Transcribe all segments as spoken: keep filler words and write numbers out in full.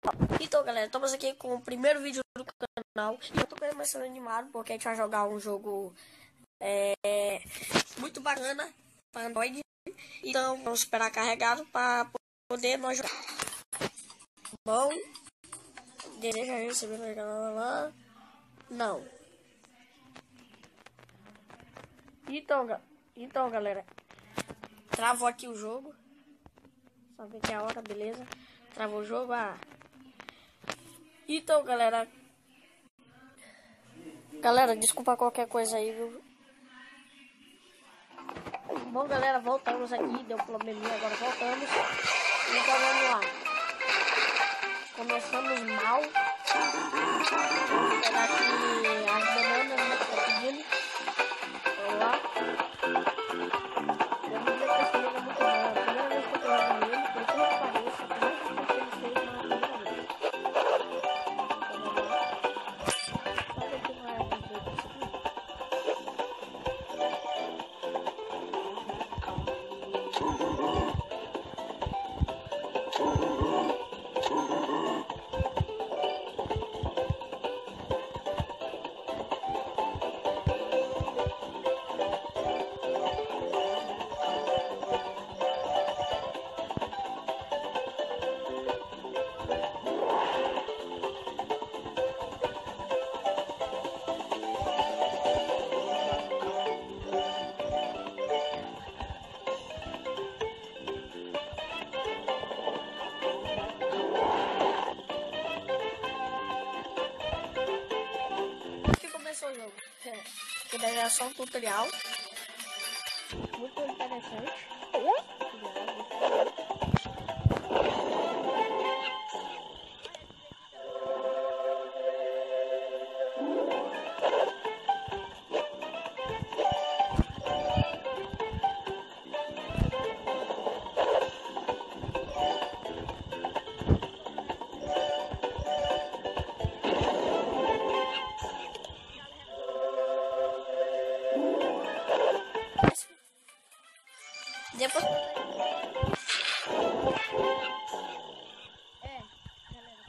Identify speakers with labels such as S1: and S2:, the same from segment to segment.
S1: Então, galera, estamos aqui com o primeiro vídeo do canal. E eu tô começando animado porque a gente vai jogar um jogo é, muito bacana para Android. Então, vamos esperar carregado para poder nós jogar. Bom, deseja receber no canal lá? Não. Então, então, galera, travou aqui o jogo. Só ver que é a hora, beleza? Travou o jogo, ah. Então, galera. Galera, desculpa qualquer coisa aí, viu? Bom, galera, voltamos aqui. Deu probleminha, agora voltamos. Então, vamos lá. Começamos mal. Vou pegar aqui as bananas, né, que tá pedindo. Vamos lá. Eu vou dizer que esse jogo é muito bom. É a primeira vez que eu tô jogando ele, por incrível que pareça, por mais difícil ele seja, na primeira vez. Então, vamos lá. Só ver que não é muito doido isso aqui. O jogo, que daí é só um tutorial muito interessante. Depois... É, galera,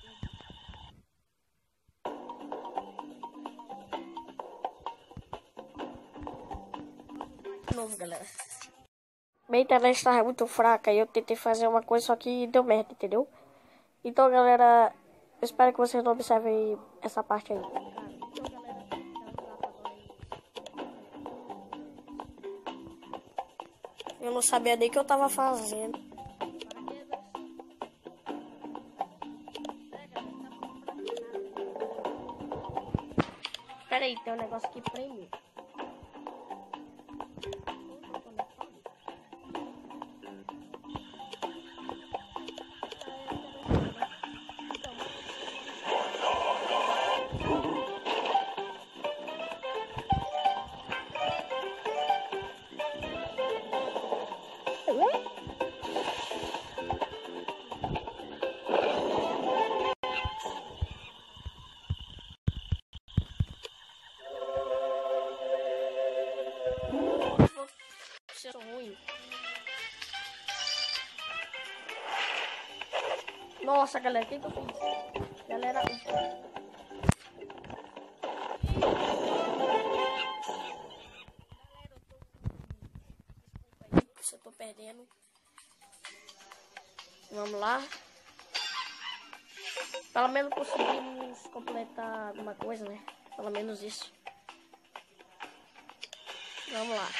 S1: de novo, galera. Minha internet estava muito fraca e eu tentei fazer uma coisa, só que deu merda, entendeu? Então, galera, eu espero que vocês não observem essa parte aí. Eu não sabia nem o que eu tava fazendo. Pera aí, tem um negócio aqui pra mim. Ruim. Nossa, galera, o que, que eu fiz? Galera, se eu tô perdendo. Vamos lá. Pelo menos conseguimos completar alguma coisa, né? Pelo menos isso. Vamos lá.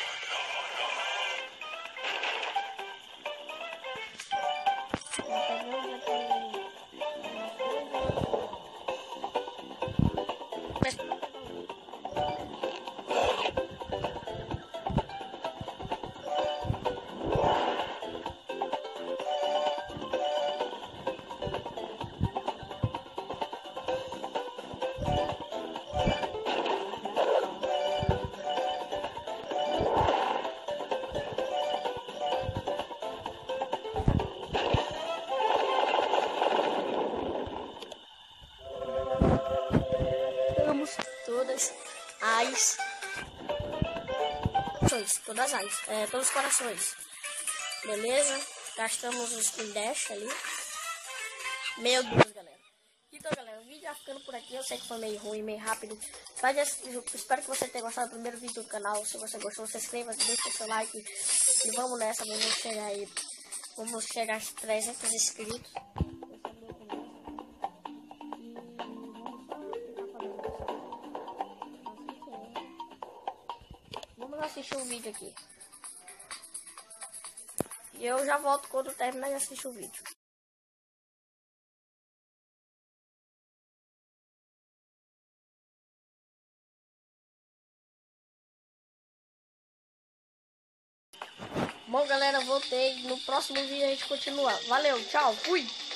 S1: Todas as todas as é, todos os corações, beleza? Gastamos os Spin Dash ali. Meu Deus, galera. Então, galera, o vídeo já ficando por aqui. Eu sei que foi meio ruim, meio rápido. Mas eu espero que você tenha gostado do primeiro vídeo do canal. Se você gostou, se inscreva, deixa seu like. E vamos nessa, vamos chegar aí. Vamos chegar a trezentos inscritos. Vamos assistir um vídeo aqui. E eu já volto quando terminar de assistir o vídeo. Bom, galera, voltei. No próximo vídeo a gente continua. Valeu, tchau, fui!